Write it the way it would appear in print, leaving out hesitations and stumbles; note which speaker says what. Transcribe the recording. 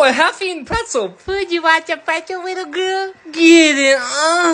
Speaker 1: a half-eaten pretzel.
Speaker 2: Food, you want a pretzel, little girl?
Speaker 1: Get it.